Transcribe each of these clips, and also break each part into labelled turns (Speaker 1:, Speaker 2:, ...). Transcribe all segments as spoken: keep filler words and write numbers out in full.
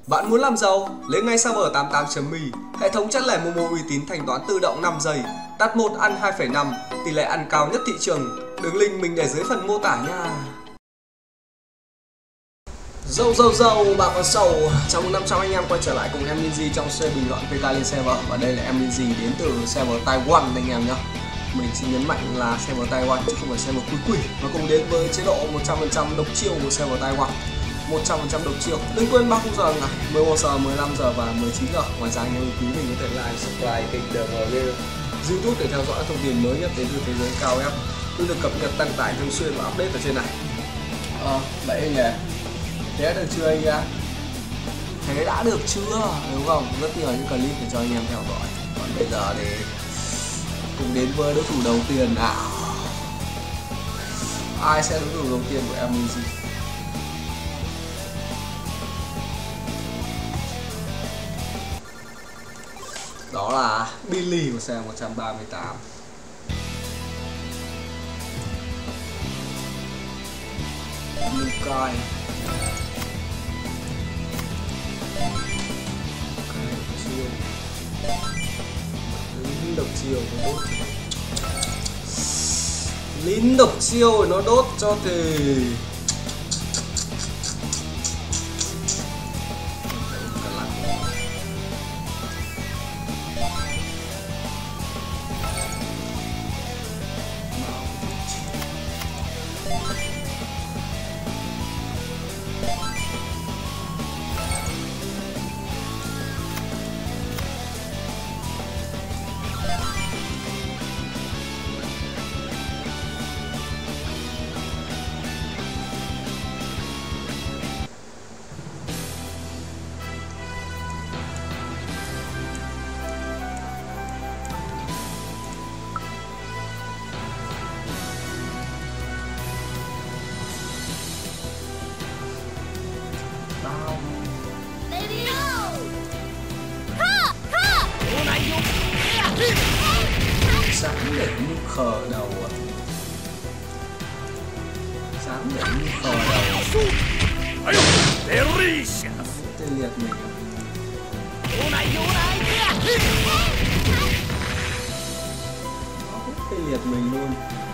Speaker 1: Bạn muốn làm giàu? Lấy ngay server tám mươi tám chấm me, hệ thống chẵn lẻ Momo uy tín, thanh toán tự động năm giây, đặt một ăn hai phẩy năm, tỷ lệ ăn cao nhất thị trường. Đường link mình để dưới phần mô tả nha. Dâu dâu dâu bà con sầu, chào mừng năm trăm anh em quay trở lại cùng em Minzy trong series bình luận pê ca lên server. Và đây là em Minzy đến từ server Taiwan anh em nhé. Mình xin nhấn mạnh là server Taiwan chứ không phải server Quy Quỷ. Và cùng đến với chế độ một trăm phần trăm độc chiêu của server Taiwan, một trăm phần trăm độc chiêu. Đừng quên ba khung giờ ngày mười một giờ, mười lăm giờ và mười chín giờ. Ngoài ra anh em quý mình có thể like, subscribe kênh đê em lờ YouTube để theo dõi thông tin mới nhất đến từ thế giới cao ép, luôn được cập nhật đăng tải thường xuyên và update ở trên này. Ờ, vậy anh nhỉ? Thế được chưa anh ạ? Thế đã được chưa? Đúng không? Rất nhiều những clip để cho anh em theo dõi. Còn bây giờ thì cùng đến với đối thủ đầu tiên nào. Ai sẽ đối thủ đầu tiên của em Minzy? Đó là Billy của xe một trăm ba mươi tám. Lukai. Lính độc chiêu nó đốt. Lính độc chiêu nó đốt cho thì sáng để như khờ đầu à? Sáng để như khờ đầu à? Tê liệt mình à? Nó cũng tê liệt mình luôn.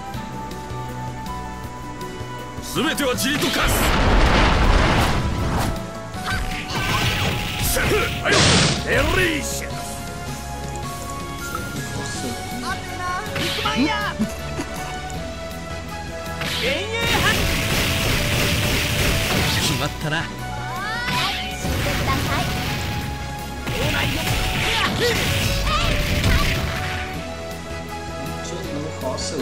Speaker 1: Chết nó khó xử.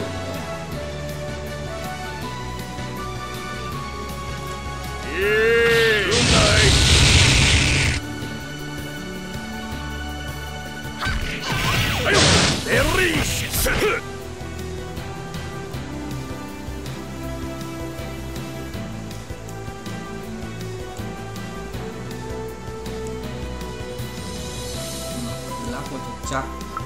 Speaker 1: Lắc một thật chắc.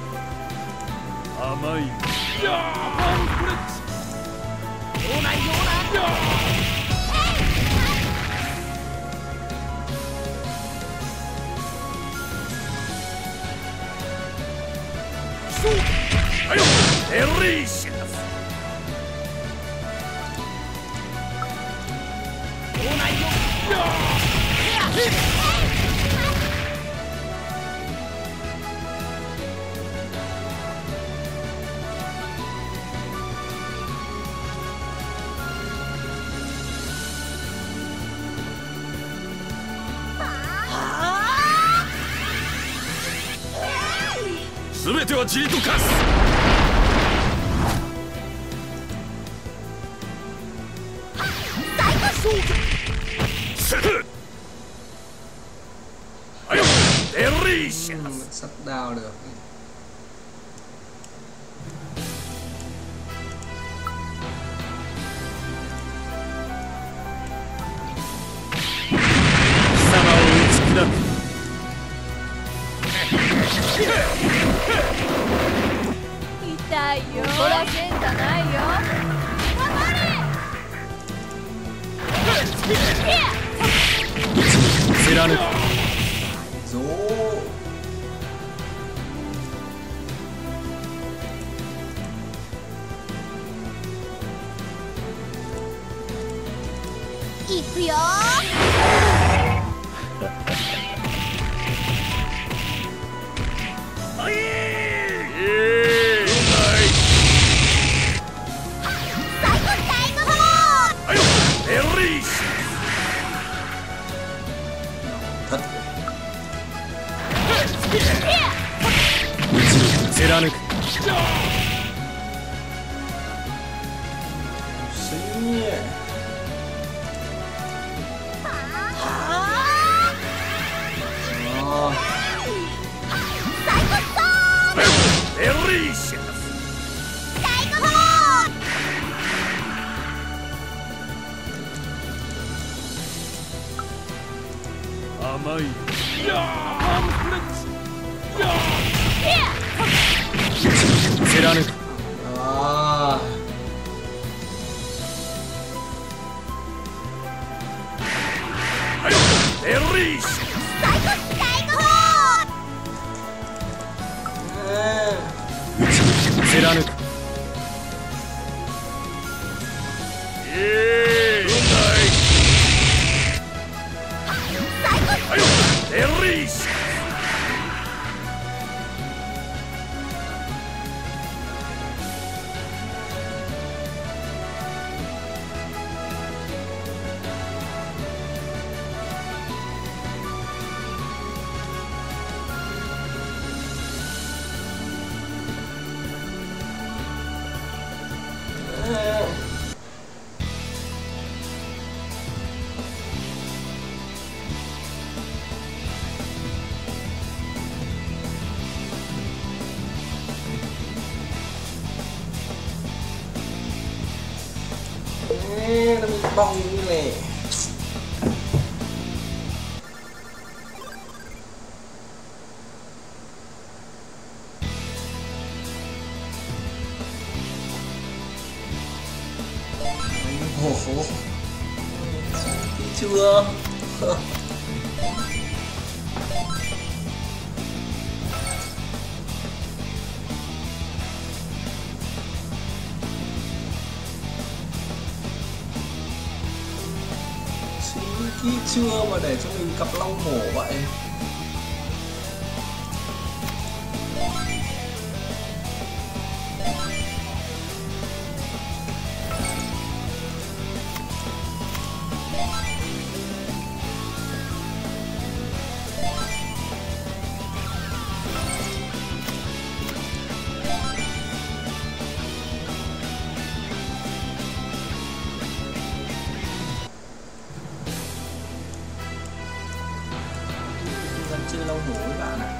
Speaker 1: Sắp đao được.
Speaker 2: 貫く。甘い。貫く。
Speaker 1: ああ。
Speaker 2: エリーシ。貫く。ええ。エリーシ。
Speaker 1: Ê, nó bị bong như này. Ồ hổ. Chưa. Kỹ chưa mà để cho mình cặp long hổ vậy. Chơi lâu hổ với bạn ạ.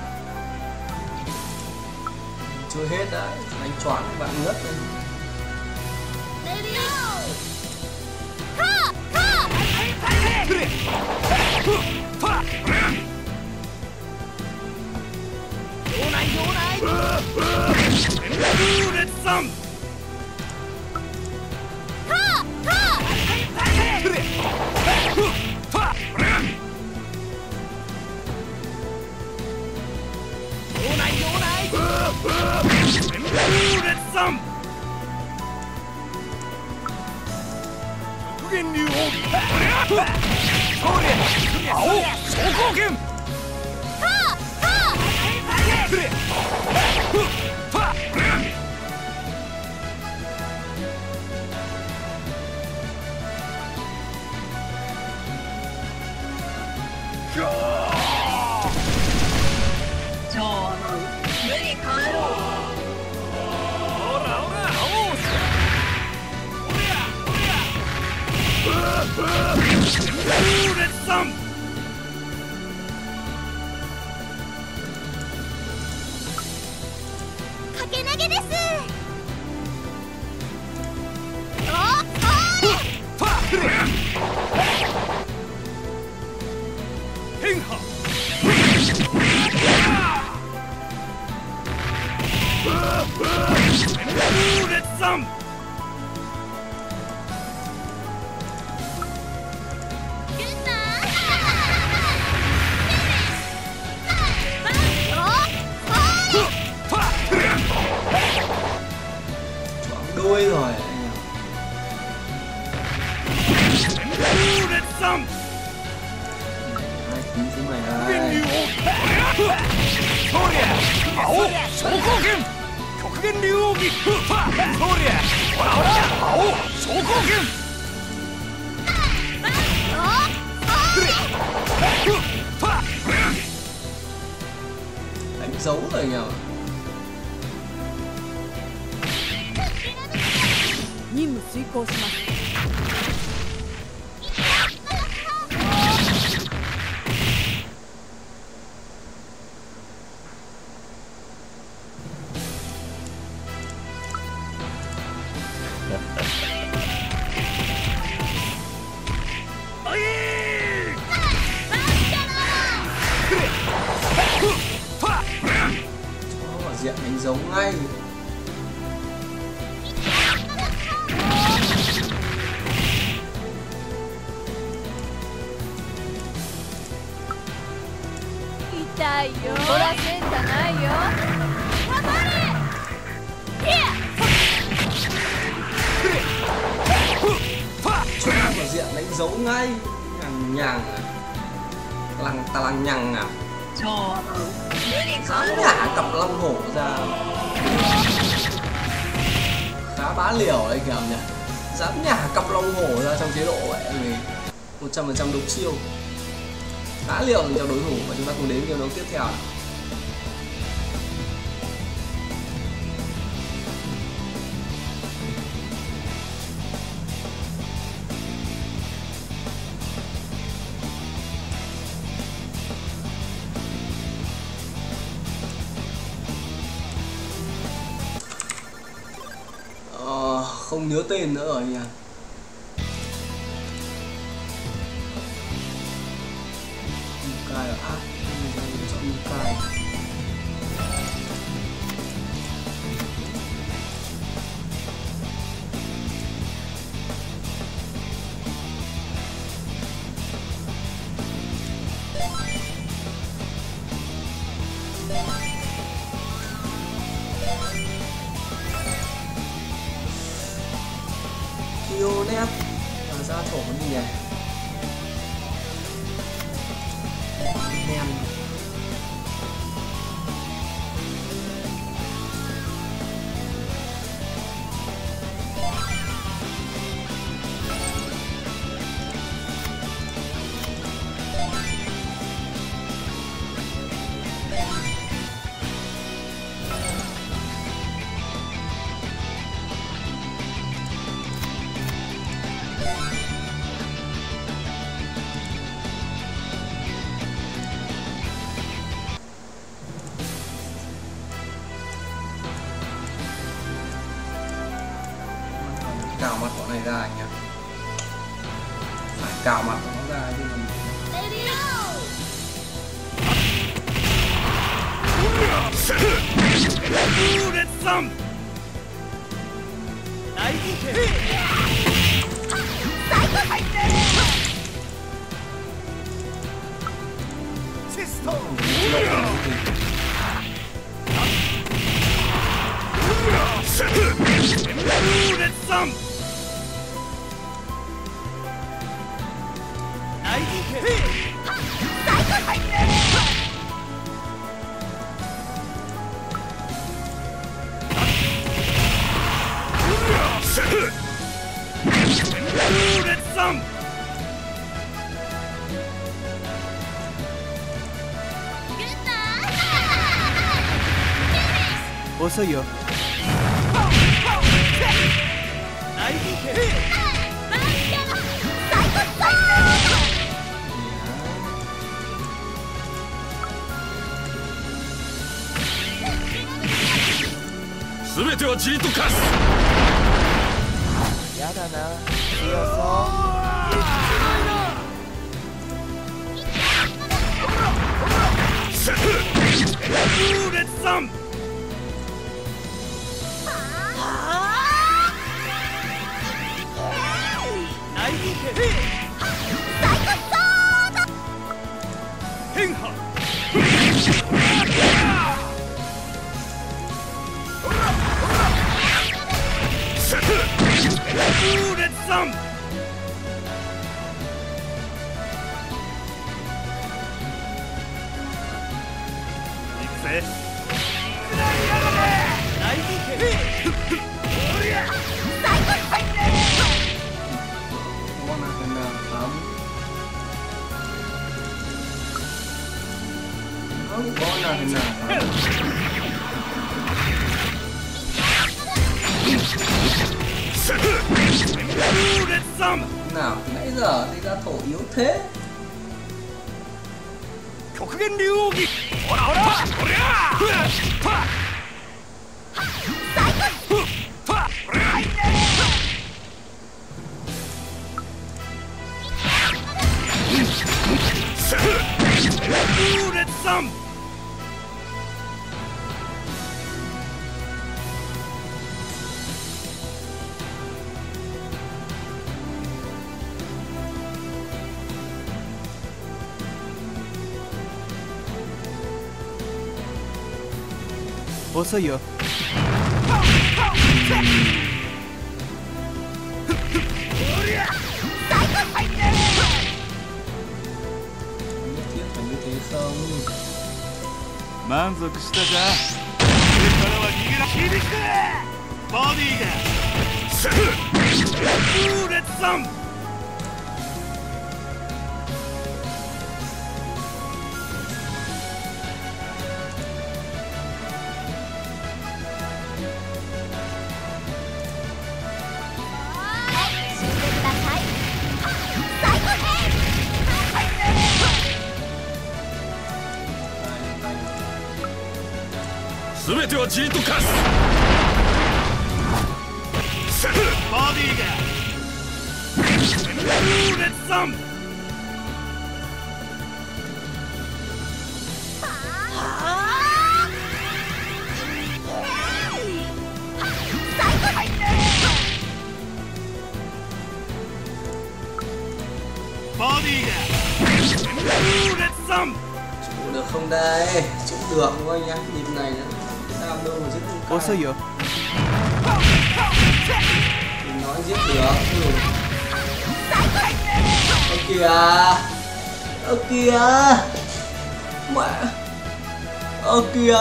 Speaker 1: Chưa hết đấy, anh choáng bạn ngất lên. Đuôi rồi. Hai chín thứ mày đây. dấu rồi nhỉ. Diện đánh dấu ngay. Chúng vào diện đánh dấu ngay. Nhằng nhằng lằng ta lằng nhằng à. Dám nhả cặp long hổ ra. Khá bá liều đấy kìa nhỉ. Dám nhả cặp long hổ ra trong chế độ vậy vì một trăm phần trăm đúng chiêu. Khá liều dành cho đối thủ. Và chúng ta cùng đến game đấu tiếp theo. Không nhớ tên nữa rồi nhỉ. Mukai ở ác, chọn Mukai. Kionet và ra thổ gì nhỉ? Nem. Cào mặt bọn này ra anh nhá. Phải cào mặt của nó ra chứ không.
Speaker 3: 어서요.
Speaker 2: 스베테はじりとかす
Speaker 3: 야다나 뛰어서
Speaker 2: 우렛삼 행하 우렛삼 익세
Speaker 1: nó có nào thế nào. Nào nãy giờ thì ra thổ yếu thế.
Speaker 3: 어서요. 만족したか。これからは逃げな響く。ボディが。ウーレッツさん。全てはじりとかす。ボディが。ウーレッツさん。ボディが。ウーレッツさん。
Speaker 1: Trụ được không đây? Trụ được không anh em? Nhịp này nữa. Sao đâu mà giết được?
Speaker 3: 어서요.
Speaker 1: Mình nói giết được. Ơ kìa. Ơ kìa. Mẹ. Ơ kìa.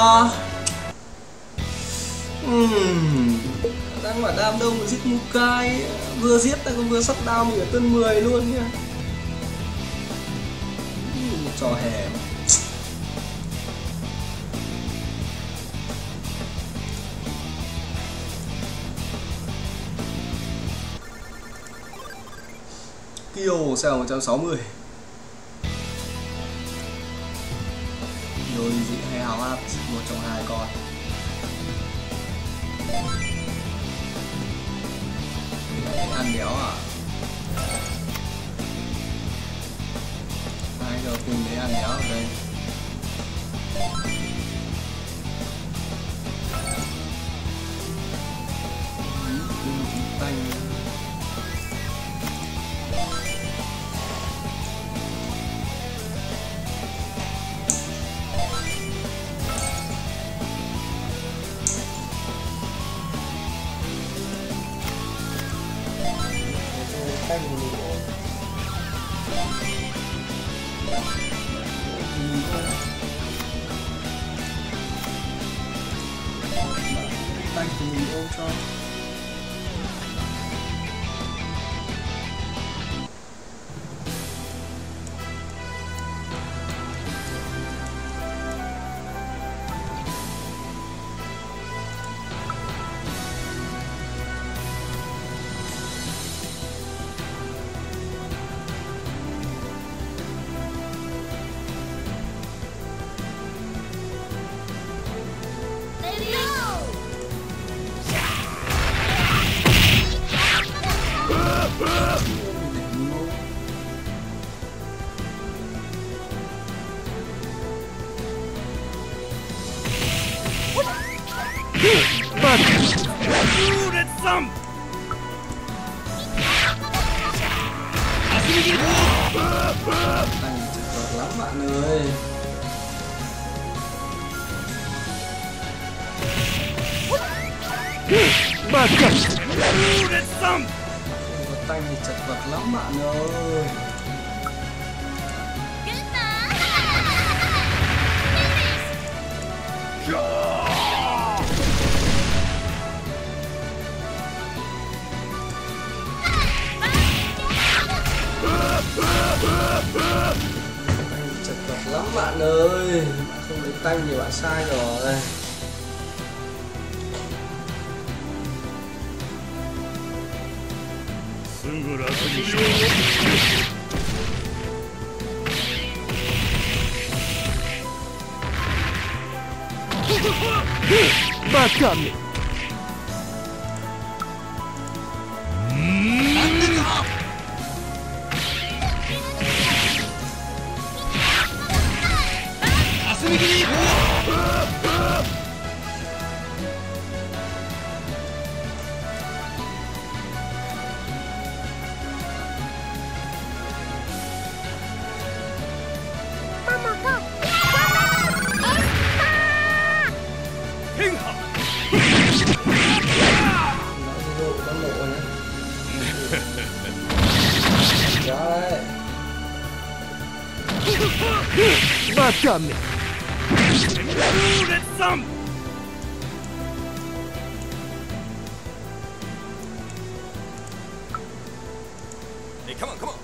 Speaker 1: Ừm. Đang bảo đam đâu mà giết Mukai. Vừa giết ta còn vừa sắp đao mình ở tân mười luôn nha. Một trò hề. Kill sao một trăm sáu mươi. Rồi dị hay hào áp một trong hai con. Ăn đéo à? Hai giờ cùng để ăn đéo ở đây. Tanh. Tay của mình ổn. Tay của mình ôm cho. Anh chật vật lắm bạn ơi. Tay thì chật vật lắm bạn ơi. Chật vật lắm lắm bạn ơi, bạn không lấy tanh thì bạn sai rồi.
Speaker 3: Bakami. Bakami.
Speaker 2: Exploded some!
Speaker 4: Hey, come on, come on.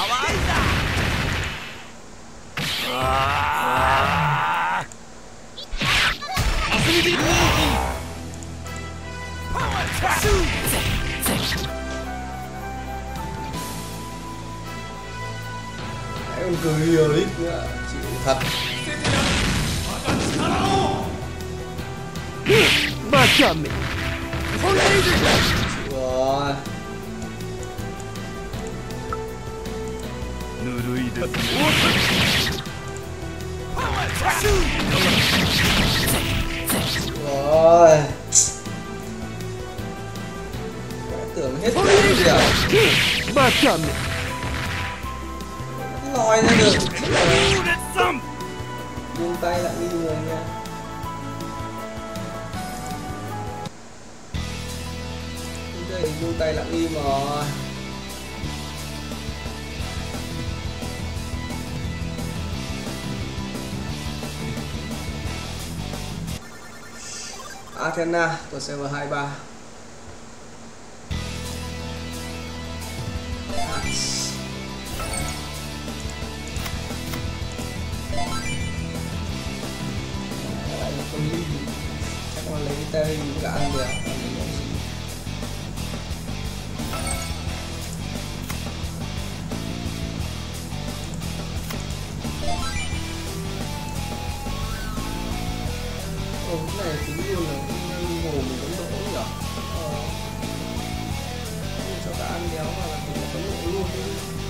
Speaker 1: Em cười nhiều lít nữa, chịu thật.
Speaker 3: Bakami.
Speaker 1: Chịu rồi. Rồi. Tưởng hết gì à?
Speaker 3: Bakami.
Speaker 1: Lòi ra được.
Speaker 2: Exploded some!
Speaker 1: Buông tay lại đi người nha. Bây giờ buông tay lại đi rồi. Athena của server hai ba. Chắc là lấy cái tên cũng đã ăn được. Ồ, cái này cũng yêu là ngủ mình cũng đổ nhỉ? Ờ. Cho ta ăn đéo mà là cũng có nụ luôn đi.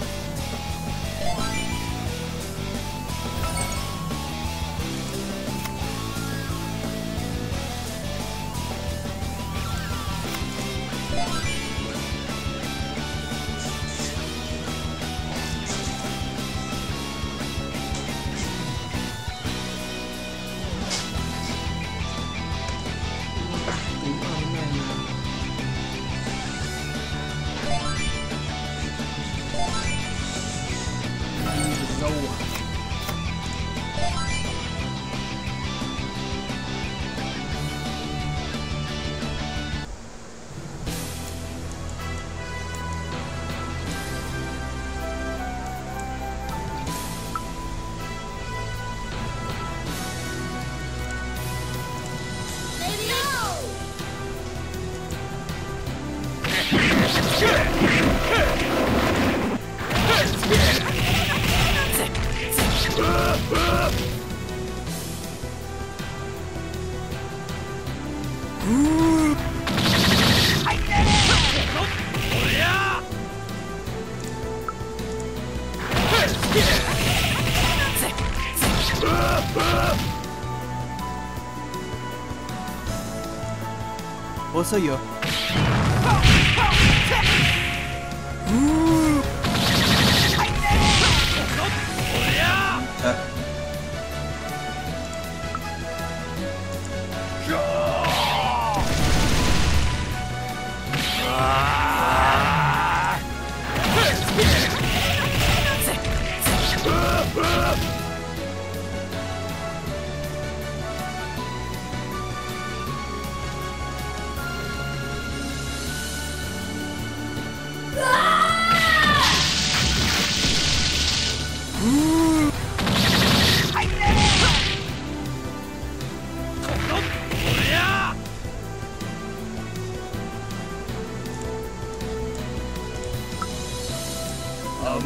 Speaker 3: 어서요.
Speaker 1: Thật.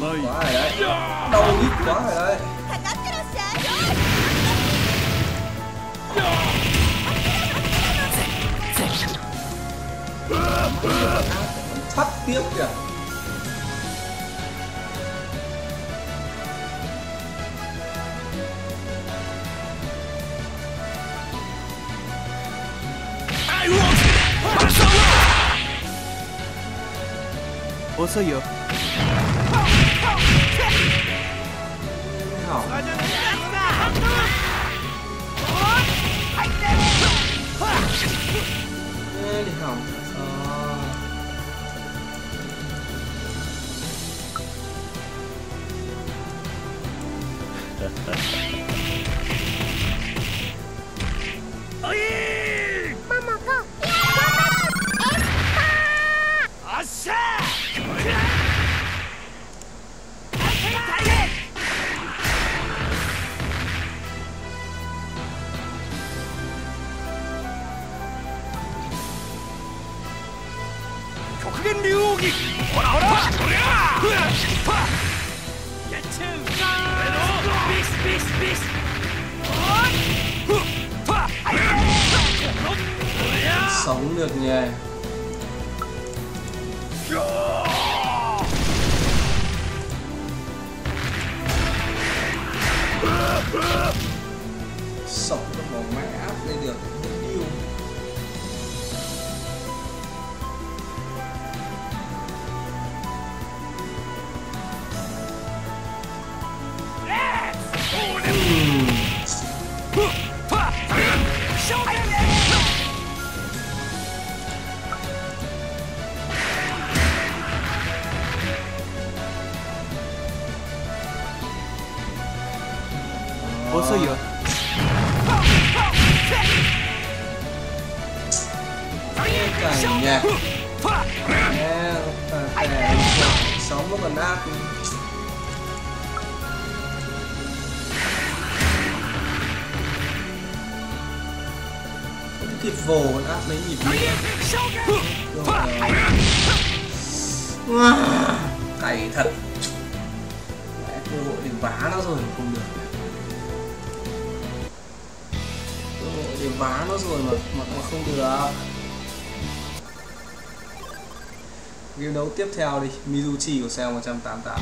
Speaker 1: quá rồi đấy, đau nhức quá rồi đấy. Thoát tiếp kìa.
Speaker 3: 遅いよ。
Speaker 1: Hỏng. Ê, đi hỏng. Sống được nhỉ. Sống được một máy áp lên được yêu.
Speaker 3: 遅いよ。
Speaker 1: Cảnh nhỉ. Nè, phải sống nó còn áp. Không kịp vồ còn áp mấy nhịp nữa. Rồi. Cày thật. Mẹ, cơ hội để vá nó rồi không được. Cơ hội để vá nó rồi mà mà, mà không được. Game đấu tiếp theo đi, Mizuchi của Cell một trăm tám mươi tám.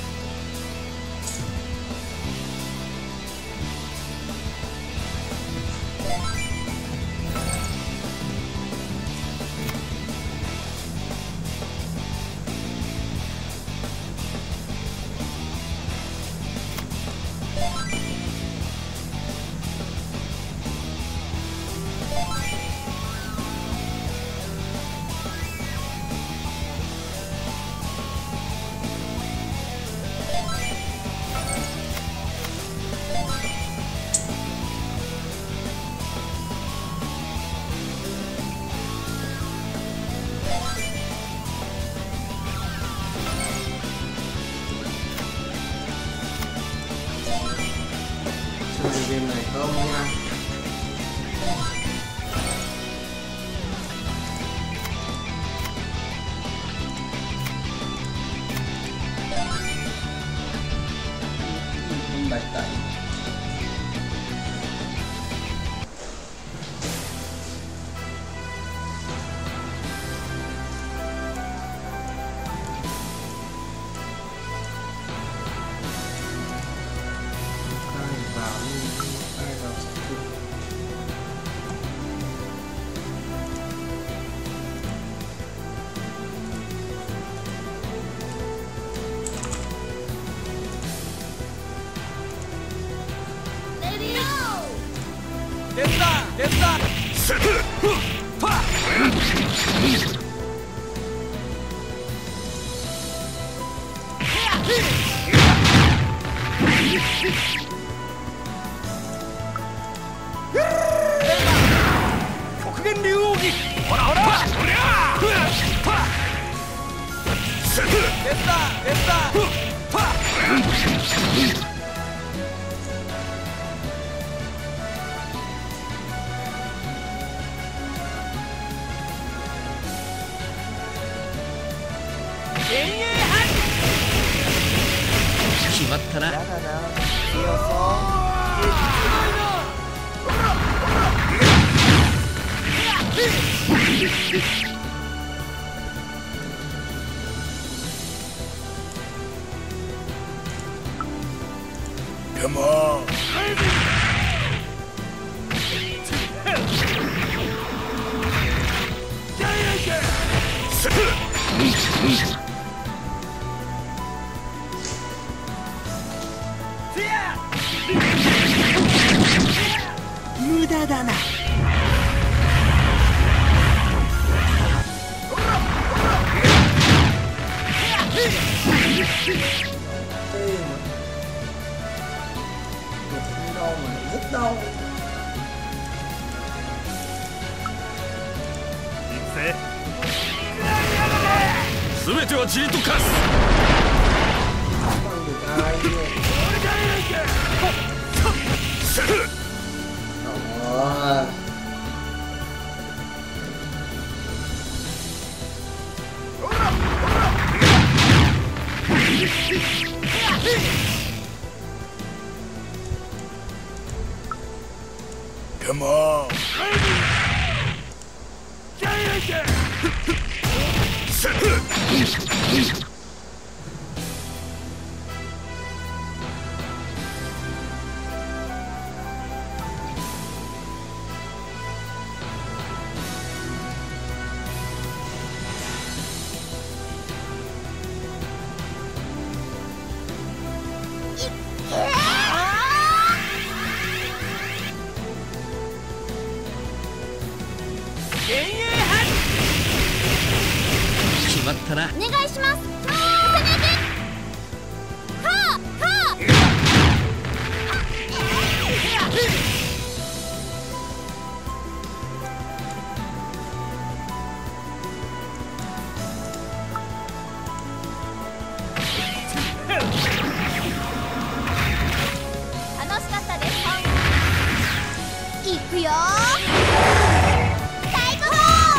Speaker 1: Game này không nha. Không bạch tẩy.
Speaker 3: 됐다! 됐다!極限竜王儀ほらほらそりゃ됐다! 됐다! 決まったな。
Speaker 5: やだな。強そう。
Speaker 3: Come on.
Speaker 5: Muda da na.
Speaker 1: Đau mà lại rất đau.
Speaker 3: すべてはじりとかす。
Speaker 1: Bằng được ai luôn. Đó.
Speaker 3: Come on.決まったな。
Speaker 6: お願いします。攻めて。はあはあ。楽しかったです。いくよ。最高。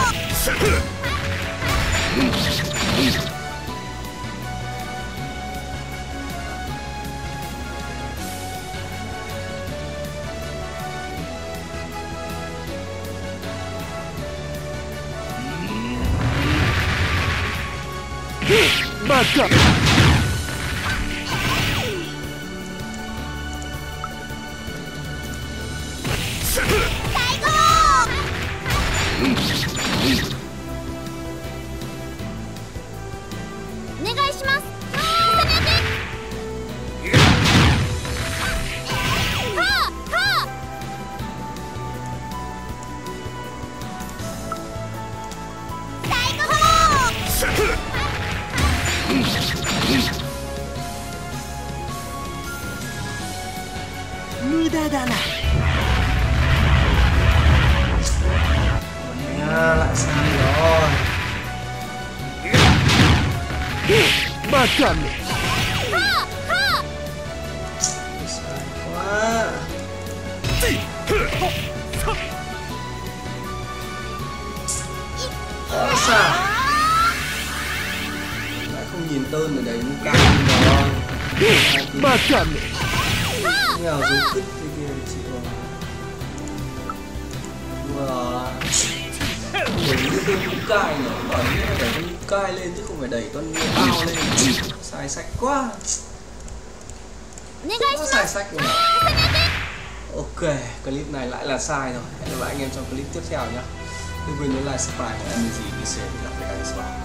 Speaker 3: バカ。
Speaker 6: 最高。お願いします。攻めて。はあはあ。最高。
Speaker 5: 無駄だな。
Speaker 1: Nha, lại sai rồi.
Speaker 3: Bacana.
Speaker 6: Ha ha.
Speaker 1: Sai quá. Ủa sao? Lại không nhìn tên ở đấy cũng cao rồi.
Speaker 3: Bacana.
Speaker 1: Nghèo dấu cứt thế kia chị rồi. Wow. Đẩy cái tên cũng cai nữa, bảo như là đẩy con cai lên chứ không phải đẩy con bao lên. Xài sách quá. Nó xài sách rồi. Ok, clip này lại là sai rồi. Hẹn gặp lại anh em trong clip tiếp theo nhé. Đừng quên nhấn like, subscribe và em gì đi share để gặp lại các bạn.